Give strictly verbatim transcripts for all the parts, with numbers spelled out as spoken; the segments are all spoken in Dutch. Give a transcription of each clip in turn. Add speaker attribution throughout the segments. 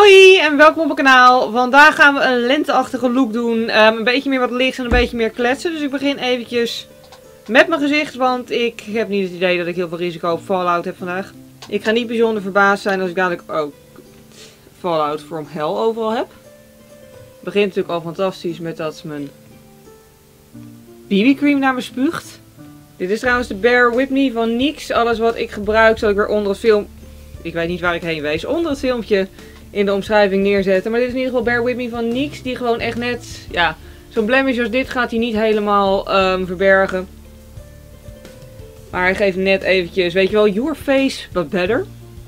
Speaker 1: Hoi en welkom op mijn kanaal. Vandaag gaan we een lenteachtige look doen. Um, een beetje meer wat licht en een beetje meer kletsen. Dus ik begin eventjes met mijn gezicht. Want ik heb niet het idee dat ik heel veel risico op Fallout heb vandaag. Ik ga niet bijzonder verbaasd zijn als ik dadelijk ook Fallout from Hell overal heb. Het begint natuurlijk al fantastisch met dat mijn B B cream naar me spuugt. Dit is trouwens de Bear With Me van N Y X. Alles wat ik gebruik zal ik weer onder het film... Ik weet niet waar ik heen wees. Onder het filmpje in de omschrijving neerzetten. Maar dit is in ieder geval Bear With Me van N Y X. Die gewoon echt net... Ja, zo'n blemish als dit gaat hij niet helemaal um, verbergen. Maar hij geeft net eventjes... Weet je wel, your face but better.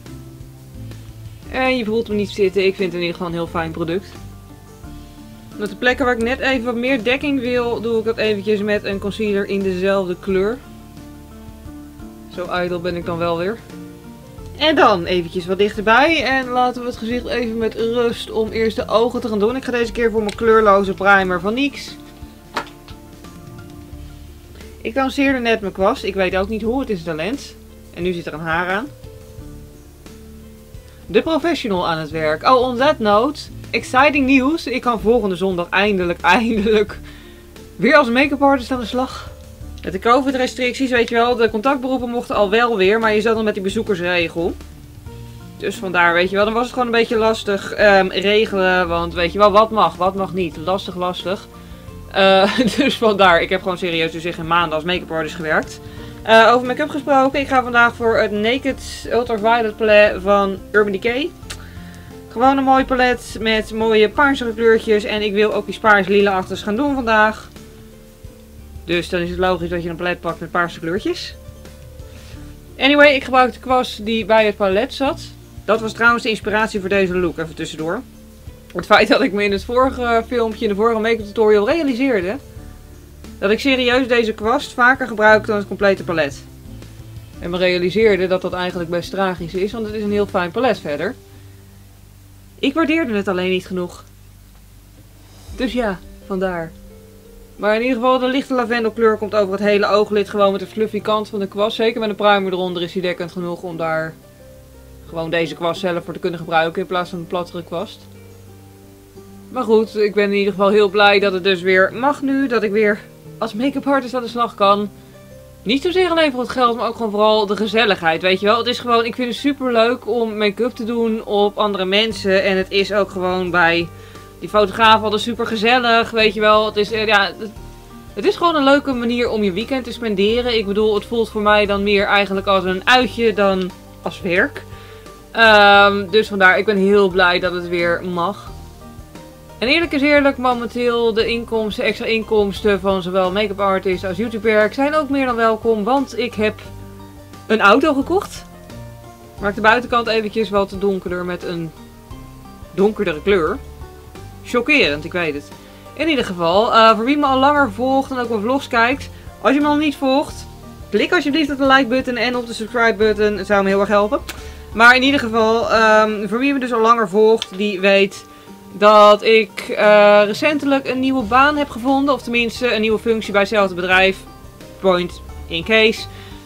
Speaker 1: En je voelt hem niet zitten. Ik vind het in ieder geval een heel fijn product. Met de plekken waar ik net even wat meer dekking wil... Doe ik dat eventjes met een concealer in dezelfde kleur. Zo ijdel ben ik dan wel weer. En dan eventjes wat dichterbij en laten we het gezicht even met rust om eerst de ogen te gaan doen. Ik ga deze keer voor mijn kleurloze primer van N Y X. Ik lanceerde net mijn kwast. Ik weet ook niet hoe, het is de lens. En nu zit er een haar aan. De professional aan het werk. Oh, on that note, exciting nieuws. Ik kan volgende zondag eindelijk, eindelijk weer als make-up artist aan de slag. Met de COVID restricties, weet je wel, de contactberoepen mochten al wel weer, maar je zat dan met die bezoekersregel. Dus vandaar, weet je wel, dan was het gewoon een beetje lastig um, regelen, want weet je wel, wat mag, wat mag niet. Lastig, lastig. Uh, dus vandaar, ik heb gewoon serieus dus in maanden als make-up artist gewerkt. Uh, over make-up gesproken, ik ga vandaag voor het Naked Ultraviolet palet van Urban Decay. Gewoon een mooi palet met mooie paarsere kleurtjes en ik wil ook die paars-lila-achtigs gaan doen vandaag. Dus dan is het logisch dat je een palet pakt met paarse kleurtjes. Anyway, ik gebruik de kwast die bij het palet zat. Dat was trouwens de inspiratie voor deze look, even tussendoor. Het feit dat ik me in het vorige filmpje, in de vorige make-up tutorial realiseerde... dat ik serieus deze kwast vaker gebruik dan het complete palet. En me realiseerde dat dat eigenlijk best tragisch is, want het is een heel fijn palet verder. Ik waardeerde het alleen niet genoeg. Dus ja, vandaar. Maar in ieder geval, de lichte lavendelkleur komt over het hele ooglid gewoon met de fluffy kant van de kwast. Zeker met een primer eronder is die dekkend genoeg om daar gewoon deze kwast zelf voor te kunnen gebruiken in plaats van een plattere kwast. Maar goed, ik ben in ieder geval heel blij dat het dus weer mag nu. Dat ik weer als make-up artist aan de slag kan. Niet zozeer alleen voor het geld, maar ook gewoon vooral de gezelligheid, weet je wel. Het is gewoon, ik vind het super leuk om make-up te doen op andere mensen. En het is ook gewoon bij... Die fotograaf hadden super gezellig, weet je wel. Het is, ja, het, het is gewoon een leuke manier om je weekend te spenderen. Ik bedoel, het voelt voor mij dan meer eigenlijk als een uitje dan als werk. Um, dus vandaar, ik ben heel blij dat het weer mag. En eerlijk is eerlijk, momenteel de inkomsten, extra inkomsten van zowel make-up artist als YouTuber zijn ook meer dan welkom. Want ik heb een auto gekocht. Maak de buitenkant eventjes wat donkerder met een donkerdere kleur. Chockerend, ik weet het. In ieder geval, uh, voor wie me al langer volgt en ook mijn vlogs kijkt. Als je me nog niet volgt, klik alsjeblieft op de like button en op de subscribe button. Dat zou me heel erg helpen. Maar in ieder geval, um, voor wie me dus al langer volgt, die weet dat ik uh, recentelijk een nieuwe baan heb gevonden. Of tenminste een nieuwe functie bij hetzelfde bedrijf. Point in case.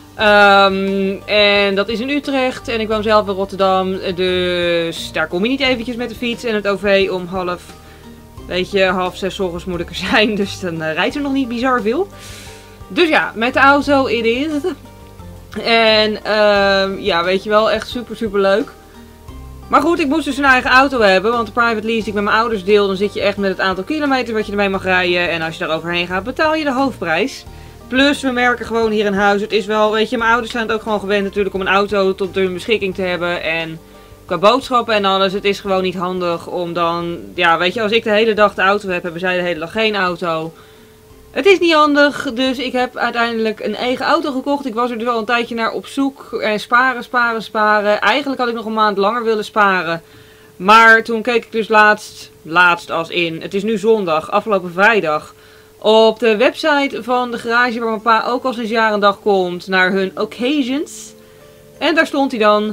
Speaker 1: Um, en dat is in Utrecht en ik woon zelf in Rotterdam. Dus daar kom je niet eventjes met de fiets en het O V om half... Weet je, half zes 's ochtends moet ik er zijn, dus dan uh, rijdt er nog niet bizar veel. Dus ja, met de auto it is. En uh, ja, weet je wel, echt super super leuk. Maar goed, ik moest dus een eigen auto hebben, want de private lease die ik met mijn ouders deel, dan zit je echt met het aantal kilometers wat je ermee mag rijden. En als je daar overheen gaat, betaal je de hoofdprijs. Plus, we merken gewoon hier in huis, het is wel, weet je, mijn ouders zijn het ook gewoon gewend natuurlijk om een auto tot hun beschikking te hebben. En... Qua boodschappen en alles, het is gewoon niet handig om dan... Ja, weet je, als ik de hele dag de auto heb, hebben zij de hele dag geen auto. Het is niet handig, dus ik heb uiteindelijk een eigen auto gekocht. Ik was er dus al een tijdje naar op zoek. En sparen, sparen, sparen. Eigenlijk had ik nog een maand langer willen sparen. Maar toen keek ik dus laatst, laatst als in, het is nu zondag, afgelopen vrijdag... Op de website van de garage waar mijn pa ook al sinds jaar en dag komt, naar hun occasions. En daar stond hij dan...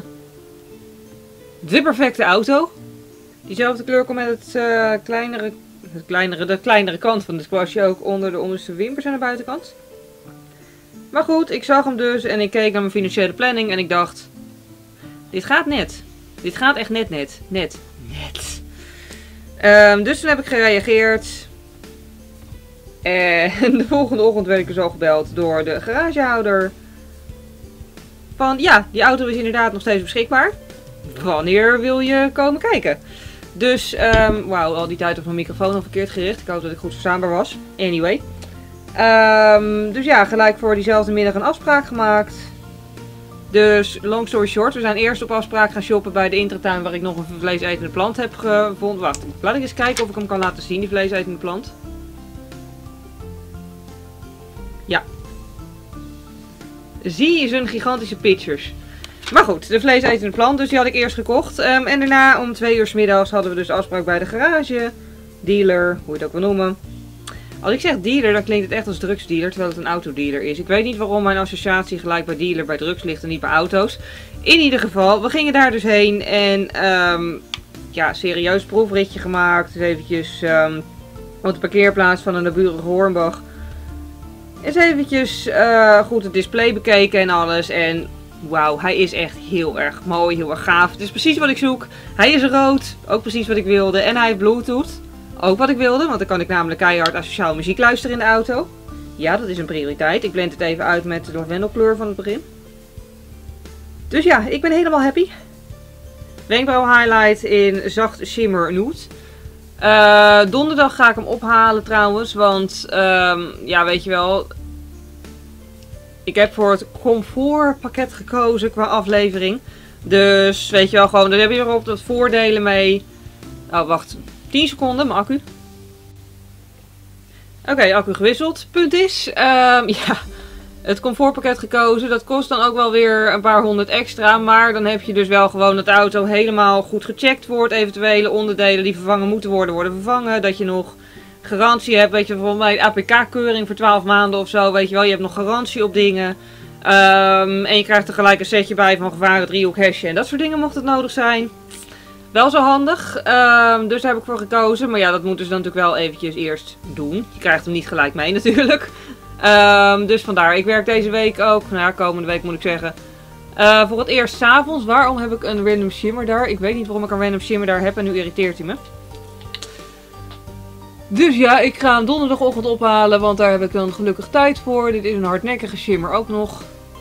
Speaker 1: De perfecte auto. Diezelfde kleur komt met het, uh, kleinere, het kleinere, de kleinere kant van het kwastje ook onder de onderste wimpers aan de buitenkant. Maar goed, ik zag hem dus en ik keek naar mijn financiële planning en ik dacht... Dit gaat net. Dit gaat echt net net. Net. Net. Um, dus toen heb ik gereageerd. En de volgende ochtend werd ik dus al gebeld door de garagehouder. Van ja, die auto is inderdaad nog steeds beschikbaar. Wanneer wil je komen kijken? Dus, um, wauw, al die tijd op mijn microfoon al verkeerd gericht. Ik hoop dat ik goed verstaanbaar was. Anyway. Um, dus ja, gelijk voor diezelfde middag een afspraak gemaakt. Dus, long story short, we zijn eerst op afspraak gaan shoppen bij de intratuin waar ik nog een vleesetende plant heb gevonden. Wacht, laat ik eens kijken of ik hem kan laten zien, die vleesetende plant. Ja. Zie je zijn gigantische pictures. Maar goed, de vleesetende plant, dus die had ik eerst gekocht. Um, en daarna om twee uur 's middags hadden we dus afspraak bij de garage. Dealer, hoe je het ook wil noemen. Als ik zeg dealer, dan klinkt het echt als drugsdealer, terwijl het een autodealer is. Ik weet niet waarom mijn associatie gelijk bij dealer bij drugs ligt en niet bij auto's. In ieder geval, we gingen daar dus heen en um, ja, serieus proefritje gemaakt. Dus eventjes um, op de parkeerplaats van een naburige Hornbach. Eens eventjes uh, goed het display bekeken en alles. En wauw, hij is echt heel erg mooi, heel erg gaaf. Het is precies wat ik zoek. Hij is rood, ook precies wat ik wilde. En hij heeft Bluetooth. Ook wat ik wilde, want dan kan ik namelijk keihard asociaal muziek luisteren in de auto. Ja, dat is een prioriteit. Ik blend het even uit met de lavendelkleur van het begin. Dus ja, ik ben helemaal happy. Wenkbrauw highlight in zacht shimmer nude. Uh, donderdag ga ik hem ophalen trouwens, want um, ja, weet je wel. Ik heb voor het comfortpakket gekozen qua aflevering. Dus weet je wel, gewoon, daar heb je erop wat voordelen mee. Oh, wacht. tien seconden, mijn accu. Oké, okay, accu gewisseld. Punt is, um, ja, het comfortpakket gekozen. Dat kost dan ook wel weer een paar honderd extra. Maar dan heb je dus wel gewoon dat de auto helemaal goed gecheckt wordt. Eventuele onderdelen die vervangen moeten worden, worden vervangen. Dat je nog garantie hebt. Weet je, bijvoorbeeld bij A P K-keuring voor twaalf maanden of zo. Weet je wel, je hebt nog garantie op dingen. Um, en je krijgt er gelijk een setje bij van gevaren, driehoek, hesje en dat soort dingen mocht het nodig zijn. Wel zo handig, um, dus daar heb ik voor gekozen. Maar ja, dat moeten ze dan natuurlijk wel eventjes eerst doen. Je krijgt hem niet gelijk mee natuurlijk. Um, dus vandaar, ik werk deze week ook, nou ja, komende week moet ik zeggen. Uh, voor het eerst 's avonds. Waarom heb ik een random shimmer daar? Ik weet niet waarom ik een random shimmer daar heb en nu irriteert hij me. Dus ja, ik ga hem donderdagochtend ophalen, want daar heb ik dan gelukkig tijd voor. Dit is een hardnekkige shimmer ook nog.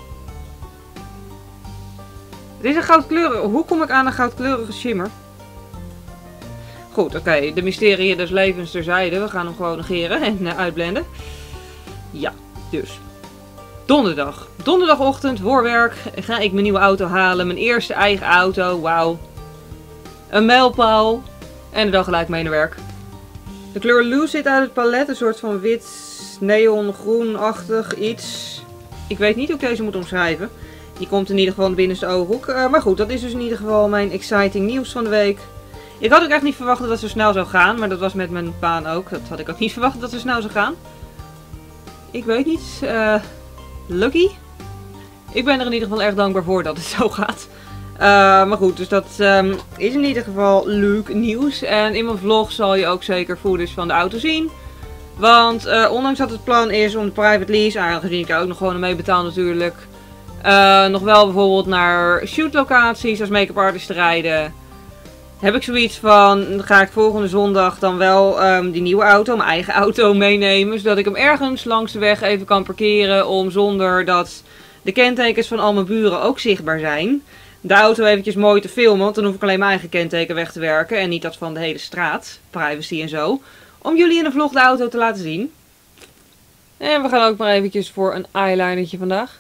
Speaker 1: Het is een goudkleurige. Hoe kom ik aan een goudkleurige shimmer? Goed, oké. Okay. De mysterie des levens terzijde. We gaan hem gewoon negeren en uh, uitblenden. Ja, dus. Donderdag. Donderdagochtend voor werk ga ik mijn nieuwe auto halen. Mijn eerste eigen auto. Wauw. Een mijlpaal. En dan gelijk mee naar werk. De kleur Loose zit uit het palet. Een soort van wit, neongroenachtig iets. Ik weet niet hoe ik deze moet omschrijven. Die komt in ieder geval in de binnenste ooghoek. Uh, maar goed, dat is dus in ieder geval mijn exciting nieuws van de week. Ik had ook echt niet verwacht dat het zo snel zou gaan. Maar dat was met mijn baan ook. Dat had ik ook niet verwacht dat het zo snel zou gaan. Ik weet niet. Uh, lucky. Ik ben er in ieder geval erg dankbaar voor dat het zo gaat. Uh, maar goed, dus dat um, is in ieder geval leuk nieuws. En in mijn vlog zal je ook zeker footage van de auto zien. Want uh, ondanks dat het plan is om de private lease, aangezien ik er ook nog gewoon mee betaal natuurlijk. Uh, nog wel bijvoorbeeld naar shootlocaties als make-up artist te rijden. Heb ik zoiets van, dan ga ik volgende zondag dan wel um, die nieuwe auto, mijn eigen auto meenemen. Zodat ik hem ergens langs de weg even kan parkeren om zonder dat de kentekens van al mijn buren ook zichtbaar zijn. De auto eventjes mooi te filmen, want dan hoef ik alleen mijn eigen kenteken weg te werken en niet dat van de hele straat. Privacy en zo. Om jullie in een vlog de auto te laten zien. En we gaan ook maar eventjes voor een eyelinertje vandaag.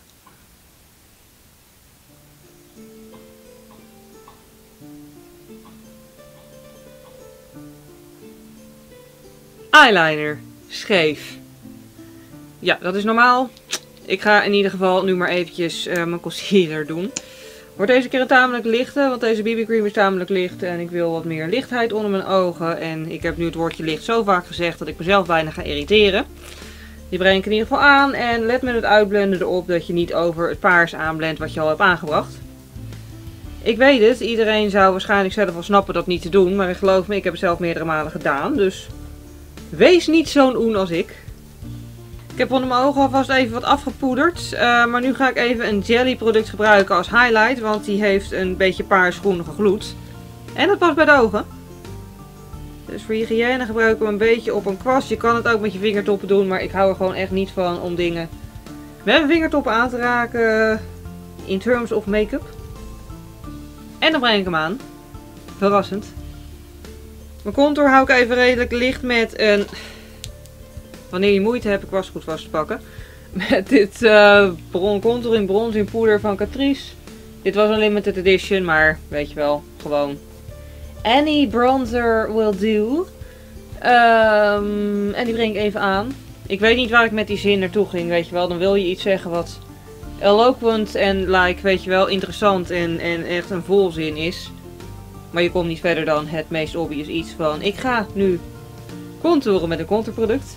Speaker 1: Eyeliner. Scheef. Ja, dat is normaal. Ik ga in ieder geval nu maar eventjes uh, mijn concealer doen. Wordt deze keer een tamelijk lichte, want deze B B cream is tamelijk licht. En ik wil wat meer lichtheid onder mijn ogen. En ik heb nu het woordje licht zo vaak gezegd dat ik mezelf bijna ga irriteren. Die breng ik in ieder geval aan. En let met het uitblenden erop dat je niet over het paars aanblendt wat je al hebt aangebracht. Ik weet het, iedereen zou waarschijnlijk zelf wel snappen dat niet te doen. Maar geloof me, ik heb het zelf meerdere malen gedaan. Dus wees niet zo'n oen als ik. Ik heb onder mijn ogen alvast even wat afgepoederd. Uh, maar nu ga ik even een jelly product gebruiken als highlight. Want die heeft een beetje paarsgroenige gloed. En dat past bij de ogen. Dus voor hygiëne gebruik ik hem een beetje op een kwast. Je kan het ook met je vingertoppen doen, maar ik hou er gewoon echt niet van om dingen met mijn vingertoppen aan te raken in terms of make-up. En dan breng ik hem aan. Verrassend. Mijn contour hou ik even redelijk licht met een... Wanneer je moeite hebt, ik was goed vast te pakken. Met dit uh, bron contour in brons in poeder van Catrice. Dit was een limited edition, maar weet je wel, gewoon... Any bronzer will do. Um, en die breng ik even aan. Ik weet niet waar ik met die zin naartoe ging, weet je wel. Dan wil je iets zeggen wat eloquent en like, weet je wel, interessant en, en echt een volzin is. Maar je komt niet verder dan het meest obvious iets van... Ik ga nu contouren met een contourproduct.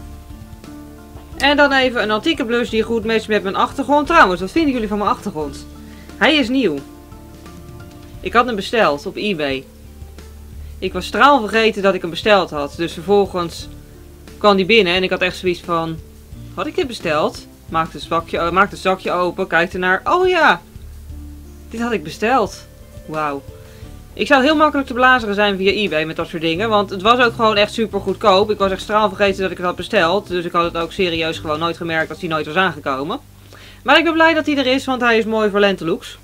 Speaker 1: En dan even een antieke blush die goed matcht met mijn achtergrond. Trouwens, wat vinden jullie van mijn achtergrond? Hij is nieuw. Ik had hem besteld op eBay. Ik was straal vergeten dat ik hem besteld had. Dus vervolgens kwam die binnen en ik had echt zoiets van... Had ik dit besteld? Maak het zakje, maak het zakje open, kijk ernaar. Oh ja! Dit had ik besteld. Wauw. Ik zou heel makkelijk te blazeren zijn via eBay met dat soort dingen. Want het was ook gewoon echt super goedkoop. Ik was echt straal vergeten dat ik het had besteld. Dus ik had het ook serieus gewoon nooit gemerkt dat hij nooit was aangekomen. Maar ik ben blij dat hij er is, want hij is mooi voor lentelooks.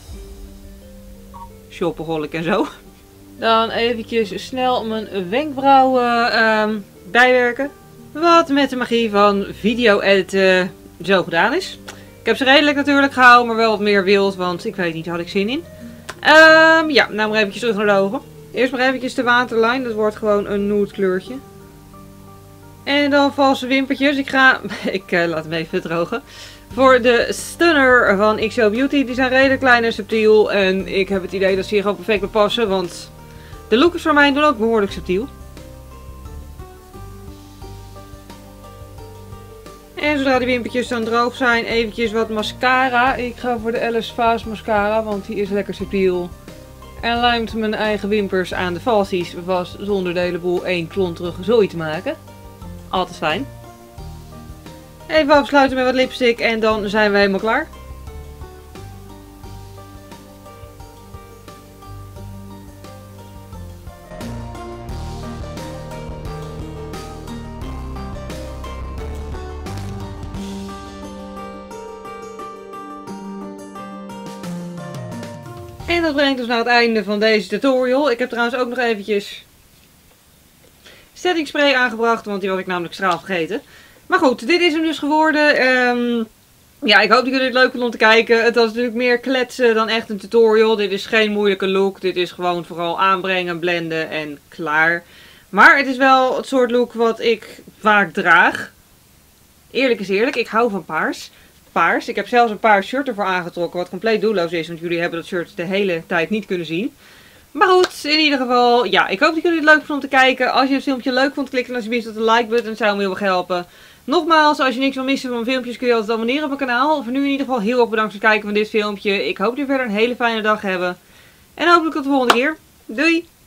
Speaker 1: Shopaholic en zo. Dan eventjes snel mijn wenkbrauwen um, bijwerken. Wat met de magie van video editen zo gedaan is. Ik heb ze redelijk natuurlijk gehouden, maar wel wat meer wild, want ik weet niet, had ik zin in. Um, ja, nou maar eventjes terug naar de ogen. Eerst maar eventjes de waterlijn, dat wordt gewoon een nude kleurtje. En dan valse wimpertjes. Ik ga, ik uh, laat hem even drogen. Voor de Stunner van X O Beauty, die zijn redelijk klein en subtiel. En ik heb het idee dat ze hier gewoon perfect bij passen, want de lookers van mij doen ook behoorlijk subtiel. En zodra die wimpertjes dan droog zijn, eventjes wat mascara. Ik ga voor de Alice Faas mascara, want die is lekker subtiel. En lijmt mijn eigen wimpers aan de falsies vast, zonder de hele boel één klonterige zooi te maken. Altijd fijn. Even afsluiten met wat lipstick en dan zijn we helemaal klaar. En dat brengt ons naar het einde van deze tutorial. Ik heb trouwens ook nog eventjes setting spray aangebracht, want die was ik namelijk straal vergeten. Maar goed, dit is hem dus geworden. Um, ja, ik hoop dat jullie het leuk vinden om te kijken. Het was natuurlijk meer kletsen dan echt een tutorial. Dit is geen moeilijke look. Dit is gewoon vooral aanbrengen, blenden en klaar. Maar het is wel het soort look wat ik vaak draag. Eerlijk is eerlijk, ik hou van paars. Paars. Ik heb zelfs een paars shirt ervoor aangetrokken, wat compleet doelloos is, want jullie hebben dat shirt de hele tijd niet kunnen zien. Maar goed, in ieder geval, ja, ik hoop dat jullie het leuk vonden om te kijken. Als je het filmpje leuk vond, klik dan alsjeblieft op de like button, dat zou me heel erg helpen. Nogmaals, als je niks wil missen van mijn filmpjes, kun je altijd abonneren op mijn kanaal. Voor nu in ieder geval heel erg bedankt voor het kijken van dit filmpje. Ik hoop dat jullie verder een hele fijne dag hebben. En hopelijk tot de volgende keer. Doei!